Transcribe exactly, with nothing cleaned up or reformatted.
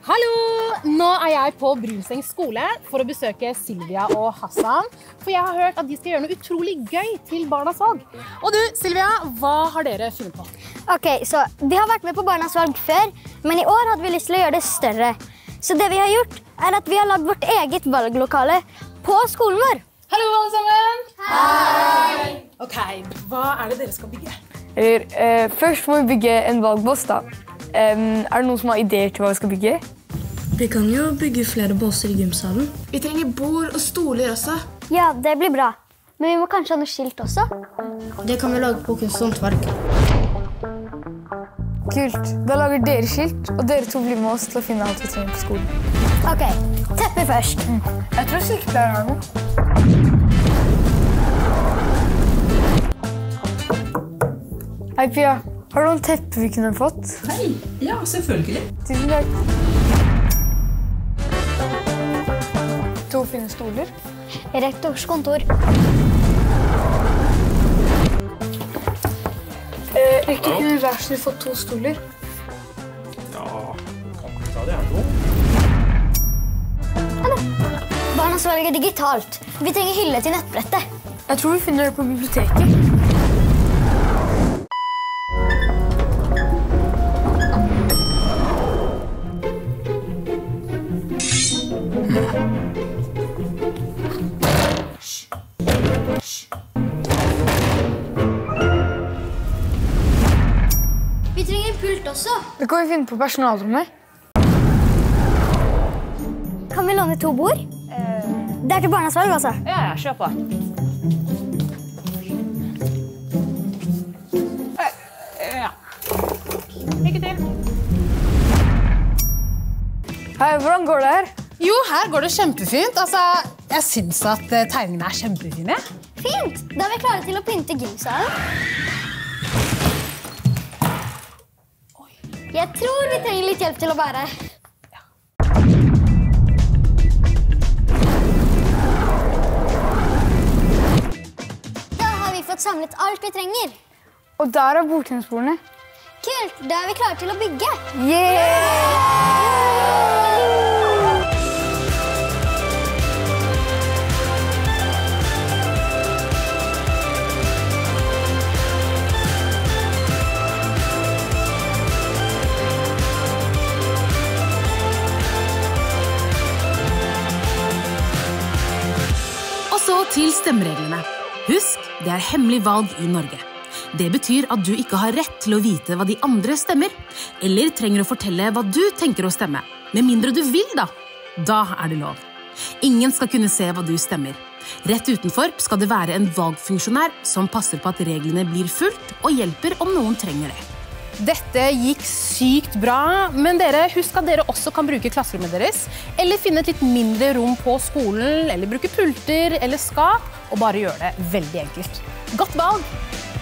Hallo! Nå er jeg på Brunsteng skole for å besøke Silvia og Hassan, for jeg har hørt at de skal gjøre noe utrolig gøy til barnas valg. Og du, Silvia, hva har dere funnet på? Ok, så vi har vært med på barnas valg før, men i år hadde vi lyst til å gjøre det større. Så det vi har gjort er at vi har lagd vårt eget valglokale på skolen vår. Hallo alle sammen! Hei! Ok, hva er det dere skal bygge? Eller, eh, først må vi bygge en valgboss da. Um, er det noen som har ideer til hva vi skal bygge? Vi kan jo bygge flere bosser i gymsalen. Vi trenger bord og stoler også. Ja, det blir bra. Men vi må kanskje ha noe skilt også. Det kan vi lage på kunst og håndverk. Kult. Da lager dere skilt, og dere to blir med oss til å finne alt vi trenger på skolen. Ok, teppe først. Mm. Jeg tror sykepleier har noe. Hei, Pia. Har du noen teppe vi kunne fått? Hei. Ja, selvfølgelig. Tusen takk. To fine stoler. Rektors kontor. Eh, Rektor, kunne vi vær så fått to stoler? Ja, kan man ta det her nå? Hallo. Barnas valg er digitalt. Vi trenger hylle til nettbrettet. Jeg tror vi finner det på biblioteket. Vi trenger en pult også. Det kan vi finne på personalrommet. Kan vi låne to bord? Uh... Det er til barnas valg, altså. Ja, ja, kjør på. Ja. Lykke til. Hei, hvordan går det her? Jo, her går det kjempefint. Altså, jeg synes at tegningene er kjempefine. Fint! Da er vi klare til å pynte gymsalen. Jeg tror vi trenger litt hjelp til å bære. Da har vi fått samlet alt vi trenger. Og der er bordtennisbordene. Kult! Da er vi klare til å bygge. Yeah! Så til stemmereglene. Husk, det er hemmelig valg i Norge. Det betyr at du ikke har rett til å vite hva de andre stemmer, eller trenger å fortelle hva du tenker å stemme. Med mindre du vil da. Da er det lov. Ingen skal kunne se hva du stemmer. Rett utenfor skal det være en valgfunksjonær som passer på at reglene blir fulgt og hjelper om noen trenger det. Dette gikk sykt bra, men dere, husk at dere også kan bruke klasserommet deres, eller finne et litt mindre rom på skolen, eller bruke pulter eller skap, og bare gjøre det veldig enkelt. Godt valg!